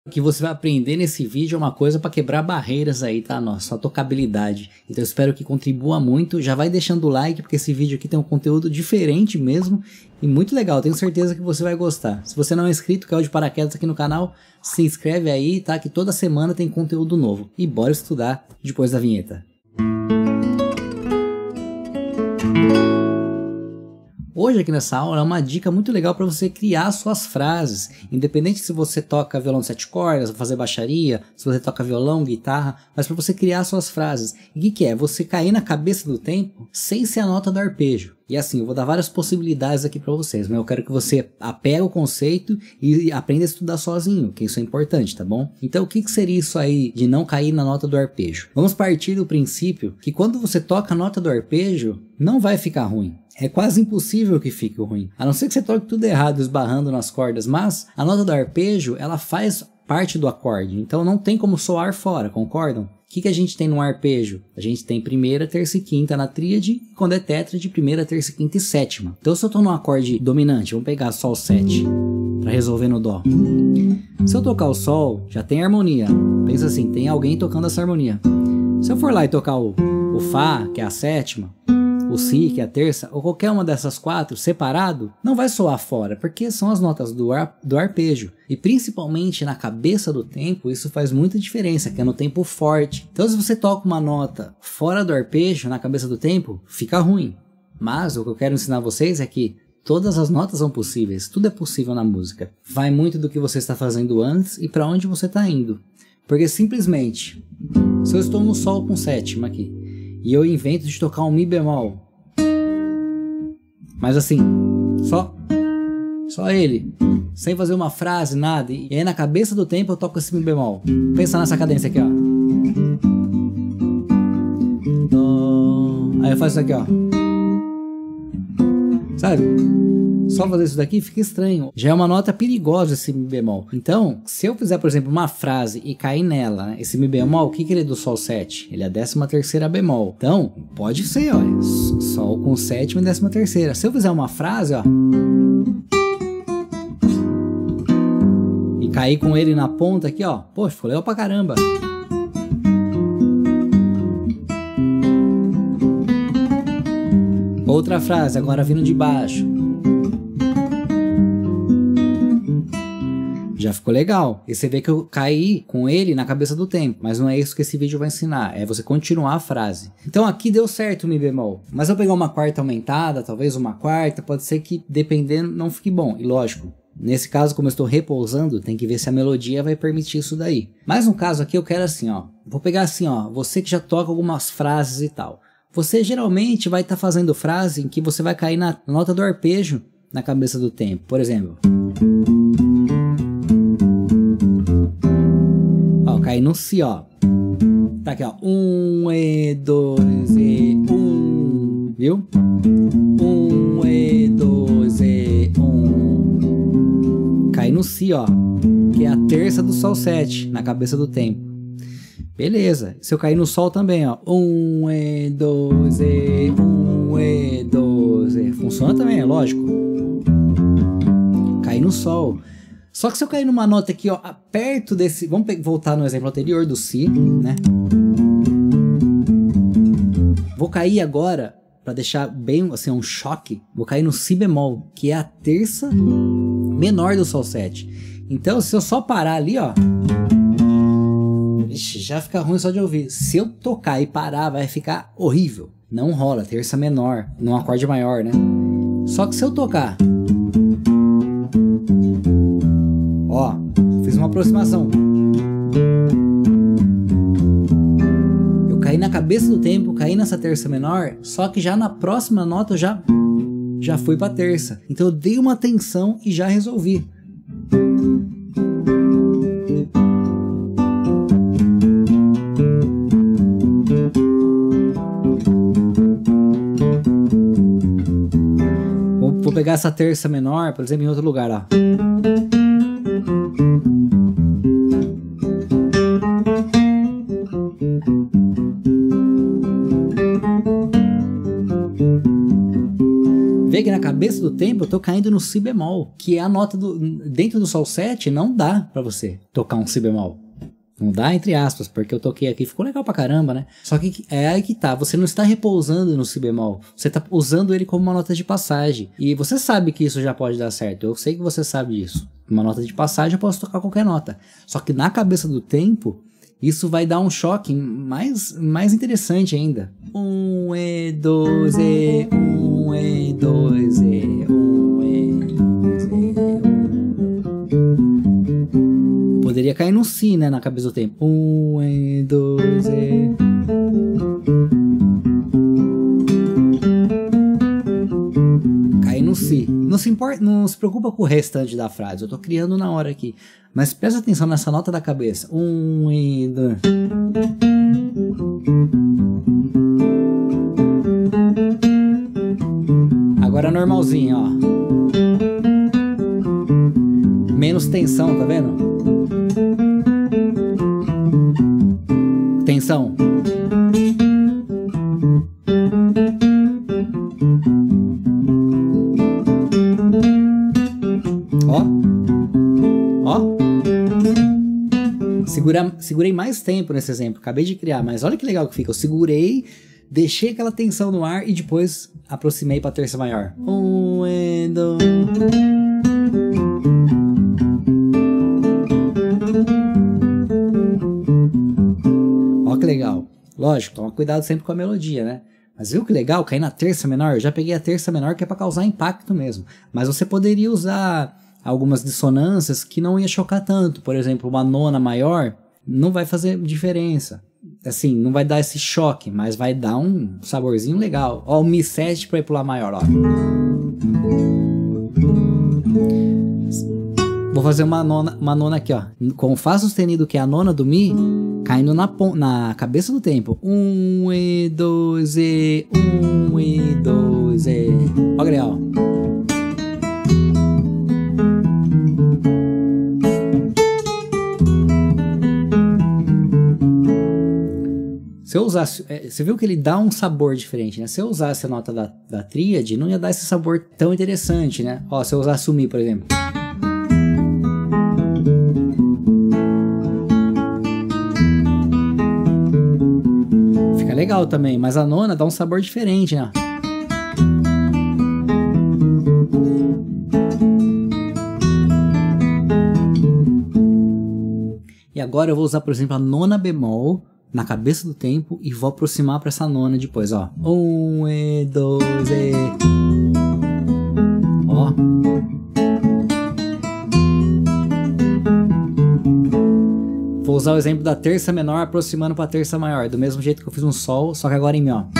O que você vai aprender nesse vídeo é uma coisa para quebrar barreiras aí, tá? Nossa, tocabilidade. Então eu espero que contribua muito. Já vai deixando o like, porque esse vídeo aqui tem um conteúdo diferente mesmo e muito legal. Tenho certeza que você vai gostar. Se você não é inscrito, caiu de paraquedas aqui no canal, se inscreve aí, tá? Que toda semana tem conteúdo novo. E bora estudar depois da vinheta. Hoje aqui nessa aula é uma dica muito legal para você criar suas frases, independente se você toca violão de 7 cordas, vai fazer baixaria, se você toca violão, guitarra, mas para você criar suas frases. E o que é? Você cair na cabeça do tempo sem ser a nota do arpejo. E assim, eu vou dar várias possibilidades aqui para vocês, mas eu quero que você apegue o conceito e aprenda a estudar sozinho, que isso é importante, tá bom? Então o que seria isso aí de não cair na nota do arpejo? Vamos partir do princípio que quando você toca a nota do arpejo, não vai ficar ruim. É quase impossível que fique ruim, a não ser que você toque tudo errado, esbarrando nas cordas, mas a nota do arpejo, ela faz parte do acorde, então não tem como soar fora, concordam? O que a gente tem no arpejo? A gente tem primeira, terça e quinta na tríade, e quando é tétrade, primeira, terça, quinta e sétima. Então se eu estou num acorde dominante, vamos pegar Sol 7, para resolver no Dó. Se eu tocar o Sol, já tem harmonia, pensa assim, tem alguém tocando essa harmonia. Se eu for lá e tocar o Fá, que é a sétima, o Si, que é a terça, ou qualquer uma dessas quatro, separado, não vai soar fora, porque são as notas do arpejo. E principalmente na cabeça do tempo, isso faz muita diferença, que é no tempo forte. Então se você toca uma nota fora do arpejo, na cabeça do tempo, fica ruim. Mas o que eu quero ensinar vocês é que todas as notas são possíveis, tudo é possível na música. Vai muito do que você está fazendo antes e para onde você está indo. Porque simplesmente, se eu estou no Sol com sétima aqui, e eu invento de tocar um Mi bemol, mas assim, só ele, sem fazer uma frase, nada, e aí na cabeça do tempo eu toco esse Mi bemol. Pensa nessa cadência aqui, ó. Dó. Aí eu faço isso aqui, ó. Sabe? Só fazer isso daqui fica estranho. Já é uma nota perigosa esse Mi bemol. Então, se eu fizer, por exemplo, uma frase e cair nela, né, esse Mi bemol, o que ele é do Sol 7? Ele é a 13ª bemol. Então, pode ser, olha, Sol com sétima e 13ª. Se eu fizer uma frase, ó, e cair com ele na ponta aqui, ó, poxa, ficou legal pra caramba. Outra frase, agora vindo de baixo. Já ficou legal. E você vê que eu caí com ele na cabeça do tempo. Mas não é isso que esse vídeo vai ensinar. É você continuar a frase. Então aqui deu certo o Mi bemol. Mas eu pegar uma quarta aumentada, talvez uma quarta, pode ser que dependendo não fique bom. E lógico, nesse caso como eu estou repousando, tem que ver se a melodia vai permitir isso daí. Mas no caso aqui eu quero assim, ó. Vou pegar assim, ó. Você que já toca algumas frases e tal. Você geralmente vai estar fazendo frase em que você vai cair na nota do arpejo na cabeça do tempo. Por exemplo, ó, cair no Si, ó. Tá aqui, ó. 1 e 2 e 1, viu? 1 e 2 e 1. Cair no Si, ó, que é a terça do Sol 7 na cabeça do tempo. Beleza, se eu cair no Sol também, ó, 1 e 2 e 1 e 2 e, funciona também, é lógico. Cair no Sol. Só que se eu cair numa nota aqui, ó, perto desse, vamos voltar no exemplo anterior do Si, né? Vou cair agora, para deixar bem, assim, um choque, vou cair no Si bemol, que é a terça menor do Sol 7. Então, se eu só parar ali, ó, ixi, já fica ruim só de ouvir. Se eu tocar e parar, vai ficar horrível. Não rola, terça menor, num acorde maior, né? Só que se eu tocar, ó, fiz uma aproximação. Eu caí na cabeça do tempo, caí nessa terça menor, só que já na próxima nota eu já fui pra terça. Então eu dei uma tensão e já resolvi. Vou pegar essa terça menor, por exemplo, em outro lugar, ó. Vê que na cabeça cabeça do tempo eu tô caindo no si bemol, que é a nota dentro do Sol 7, não dá pra você tocar um si bemol. Não dá entre aspas, porque eu toquei aqui, ficou legal pra caramba, né? Só que é aí que tá, você não está repousando no si bemol, você tá usando ele como uma nota de passagem. E você sabe que isso já pode dar certo, eu sei que você sabe disso. Uma nota de passagem eu posso tocar qualquer nota. Só que na cabeça do tempo, isso vai dar um choque mais interessante ainda. Um e dois e um e dois e um e dois e poderia cair no si, né, na cabeça do tempo. Um e dois e cair no si. Não se importa, não se preocupa com o restante da frase. Eu tô criando na hora aqui. Mas presta atenção nessa nota da cabeça. Um e dois. Agora normalzinho, ó. Menos tensão, tá vendo? Tensão. Ó. Ó. Segurei mais tempo nesse exemplo. Acabei de criar, mas olha que legal que fica. Eu segurei, deixei aquela tensão no ar e depois aproximei para terça maior. Um e dois. Ó que legal. Lógico, toma cuidado sempre com a melodia, né? Mas viu que legal? Cair na terça menor. Eu já peguei a terça menor que é para causar impacto mesmo. Mas você poderia usar algumas dissonâncias que não ia chocar tanto. Por exemplo, uma nona maior não vai fazer diferença. Assim, não vai dar esse choque, mas vai dar um saborzinho legal. Ó, o Mi 7 para ir pro Lá maior, ó. Vou fazer uma nona aqui, ó. Com o Fá sustenido, que é a nona do Mi, caindo na cabeça do tempo. Um e dois e um e dois e. Ó, legal. Se eu usasse, você viu que ele dá um sabor diferente, né? Se eu usasse a nota da tríade, não ia dar esse sabor tão interessante, né? Ó, se eu usasse o Mi, por exemplo. Fica legal também, mas a nona dá um sabor diferente, né? E agora eu vou usar, por exemplo, a nona bemol na cabeça do tempo e vou aproximar para essa nona depois, ó. Um e dois e. Ó. Vou usar o exemplo da terça menor aproximando para a terça maior, do mesmo jeito que eu fiz um sol, só que agora em Mi, ó.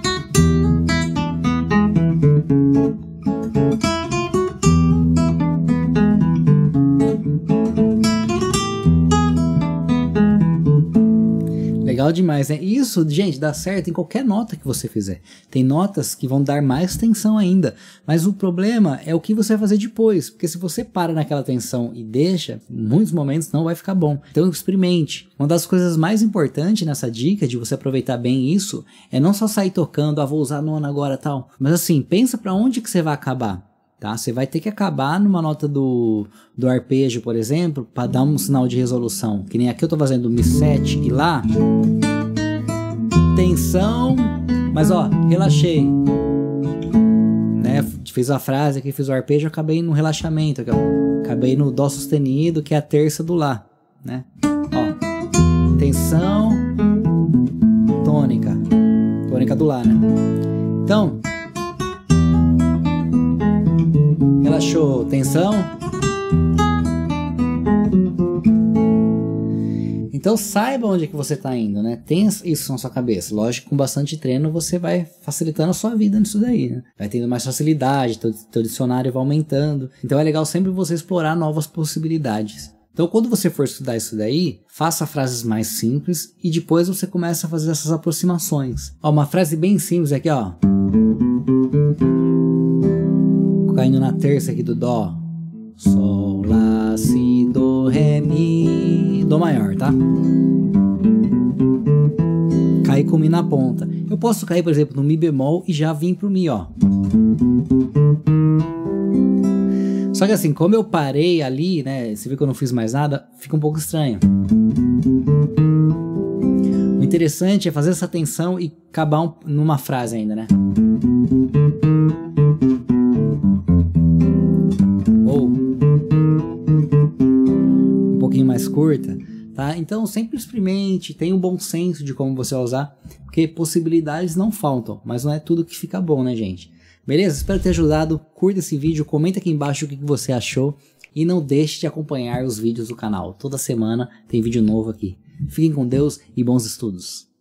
Legal demais, né? Isso, gente, dá certo em qualquer nota que você fizer. Tem notas que vão dar mais tensão ainda, mas o problema é o que você vai fazer depois, porque se você para naquela tensão e deixa, em muitos momentos não vai ficar bom. Então experimente. Uma das coisas mais importantes nessa dica de você aproveitar bem isso é não só sair tocando, vou usar a nona agora tal, mas assim, pensa para onde que você vai acabar. Tá? Você vai ter que acabar numa nota do arpejo, por exemplo, para dar um sinal de resolução. Que nem aqui eu tô fazendo Mi 7 e Lá. Tensão, mas ó, relaxei. Né? Fiz a frase aqui, fiz o arpejo, acabei no relaxamento. Aqui, ó. Acabei no Dó sustenido, que é a terça do Lá. Né? Ó, tensão, tônica. Tônica do Lá, né? Então, relaxou, tensão. Então saiba onde é que você está indo, né? Tenha isso na sua cabeça. Lógico que com bastante treino você vai facilitando a sua vida nisso daí, né? Vai tendo mais facilidade, teu dicionário vai aumentando. Então é legal sempre você explorar novas possibilidades. Então quando você for estudar isso daí, faça frases mais simples e depois você começa a fazer essas aproximações. Ó, uma frase bem simples aqui, ó. Caindo na terça aqui do Dó. Sol, Lá, Si, Do, Ré, Mi, Dó maior, tá? Aí com Mi na ponta. Eu posso cair, por exemplo, no Mi bemol e já vim pro Mi, ó. Só que assim, como eu parei ali, né, você viu que eu não fiz mais nada, fica um pouco estranho. O interessante é fazer essa tensão e acabar numa frase ainda, né? Ou um pouquinho mais curta, tá? Então sempre experimente, tenha um bom senso de como você vai usar, porque possibilidades não faltam, mas não é tudo que fica bom, né, gente? Beleza? Espero ter ajudado. Curta esse vídeo, comenta aqui embaixo o que você achou e não deixe de acompanhar os vídeos do canal. Toda semana tem vídeo novo aqui. Fiquem com Deus e bons estudos.